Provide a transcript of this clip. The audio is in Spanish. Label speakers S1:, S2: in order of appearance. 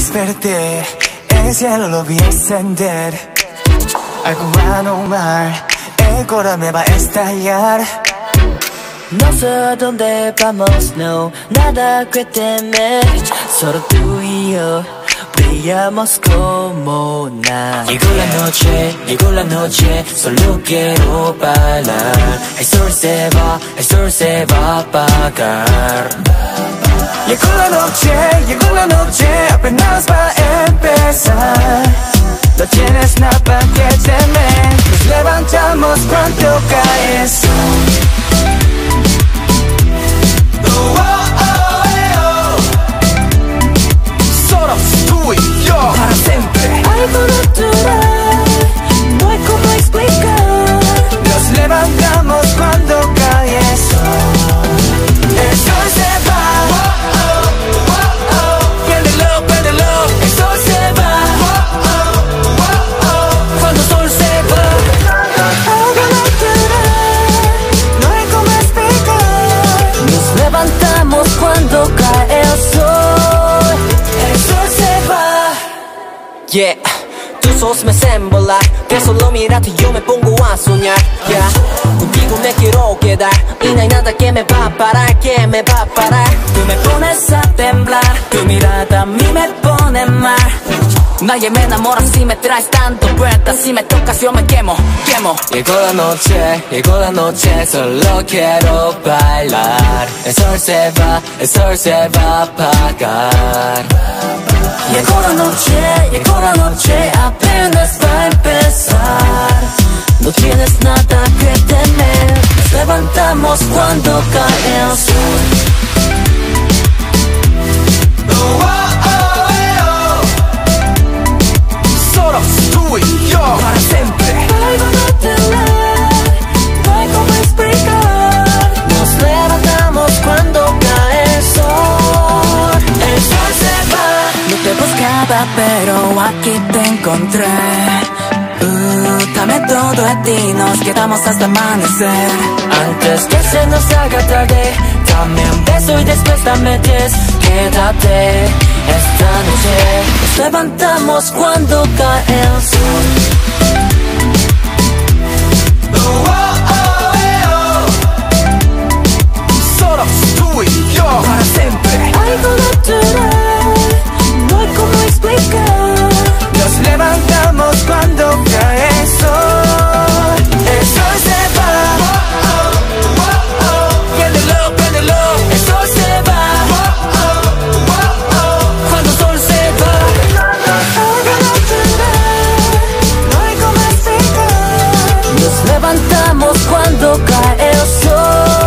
S1: desperté, el cielo lo vi encender. Algo anormal, el corazón me va a estallar.
S2: No sé a dónde vamos, no, nada que temer. Solo tú y yo brillamos como nada. Llegó la noche, solo quiero bailar. El sol se va a apagar.
S1: Llegó la noche, apenas va a empezar. No tienes nada que temer, nos levantamos cuando cae el sol. Solo tú y yo, para siempre.
S2: Algo natural, no hay cómo explicar.
S1: Nos levantamos cuando cae el sol. El sol se va. Préndelo, el sol se va. Cuando el sol se va.
S2: Algo natural, no hay cómo explicar. Nos levantamos cuando cae el sol.
S1: El sol se va.
S2: Yeah, tus ojos me hacen volar. De solo mirarte yo me pongo a soñar. Yeah, contigo me quiero quedar. Y no hay nada que me va a parar, Tú me pones a temblar, tu mirada a mí me pone mal. Nadie me enamora si me traes tanto vueltas. Si me tocas yo me quemo. Llegó la noche, solo quiero bailar. El sol se va a apagar. Llegó la noche, apenas va a empezar. No tienes nada que temer, nos levantamos cuando cae el sol.
S1: Solo tú y yo, para siempre.
S2: Algo natural, no hay cómo explicar. Nos levantamos cuando cae el sol. El sol se va. No te buscaba pero aquí te encontré. Dame todo de ti, nos quedamos hasta amanecer. Antes que se nos haga tarde, dame un beso y después dame 10. Quédate esta noche. Nos levantamos cuando cae el sol.
S1: Solo tú y yo, para siempre.
S2: Algo natural, no hay cómo explicar.
S1: Nos levantamos cuando cae el sol. El sol se va. Préndelo, el sol se va. Cuando el sol se va.
S2: Algo natural, no hay cómo explicar. Nos levantamos cuando cae el sol.